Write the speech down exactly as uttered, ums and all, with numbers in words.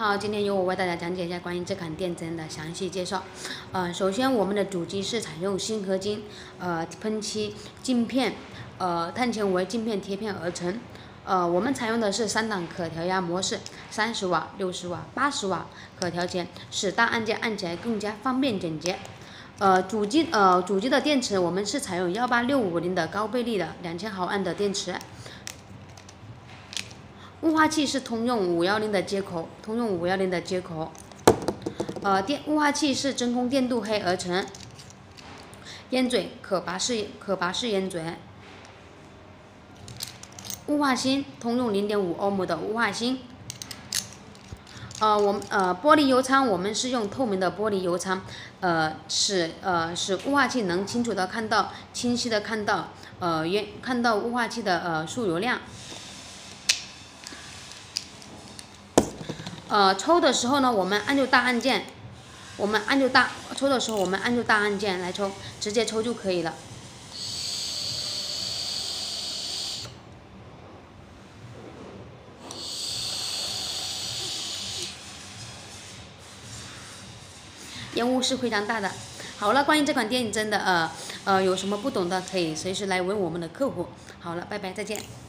好，今天由我为大家讲解一下关于这款电针的详细介绍。呃，首先我们的主机是采用锌合金呃喷漆镜片呃碳纤维镜片贴片而成。呃，我们采用的是三档可调压模式，三十瓦、六十瓦、八十瓦可调节，使大按键按起来更加方便简洁。呃，主机呃主机的电池我们是采用幺八六五零的高倍率的两千毫安的电池。雾化器是通用五一零的接口，通用五一零的接口。呃，电雾化器是真空电镀黑而成。烟嘴可拔式可拔式烟嘴。雾化芯通用零点五欧姆的雾化芯。呃，我们呃玻璃油舱我们是用透明的玻璃油舱，呃使呃使雾化器能清楚的看到、清晰的看到呃原看到雾化器的呃输油量。呃，抽的时候呢，我们按住大按键，我们按住大抽的时候，我们按住大按键来抽，直接抽就可以了。烟雾是非常大的。好了，关于这款电针的呃呃有什么不懂的，可以随时来问我们的客服。好了，拜拜，再见。